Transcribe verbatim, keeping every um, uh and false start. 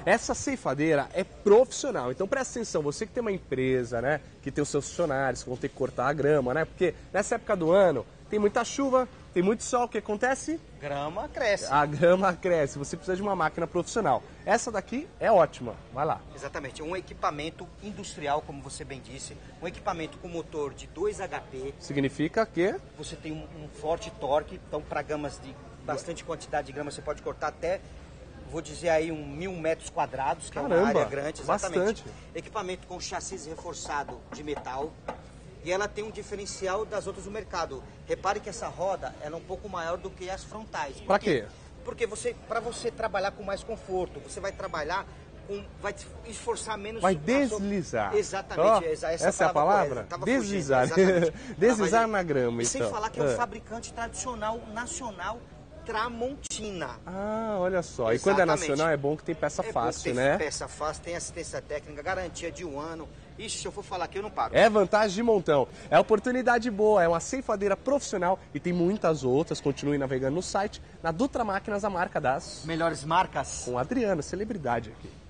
Essa ceifadeira é profissional, então presta atenção, você que tem uma empresa, né, que tem os seus funcionários, que vão ter que cortar a grama, né, porque nessa época do ano tem muita chuva, tem muito sol, o que acontece? Grama cresce. A grama cresce, você precisa de uma máquina profissional. Essa daqui é ótima, vai lá. Exatamente, um equipamento industrial, como você bem disse, um equipamento com motor de dois H P. Significa que? Você tem um, um forte torque, então para gamas de bastante quantidade de grama você pode cortar até, vou dizer aí, um mil metros quadrados, que Caramba, é uma área grande. Exatamente. Bastante. Equipamento com chassi reforçado de metal. E ela tem um diferencial das outras do mercado. Repare que essa roda ela é um pouco maior do que as frontais. Para quê? Porque você, para você trabalhar com mais conforto, você vai trabalhar com, vai esforçar menos. Vai deslizar. Sua... Exatamente. Oh, essa essa é a palavra? Deslizar. Deslizar na grama, e então. sem falar que é um fabricante tradicional, nacional, Tramontina. Ah, olha só. Exatamente. E quando é nacional é bom que tem peça é fácil, tem né? Peça fácil, tem assistência técnica, garantia de um ano. Ixi, se eu for falar aqui eu não paro. É vantagem de montão. É oportunidade boa, é uma ceifadeira profissional e tem muitas outras. Continue navegando no site, na Dutra Máquinas, a marca das... Melhores marcas. Com o Adriano, celebridade aqui.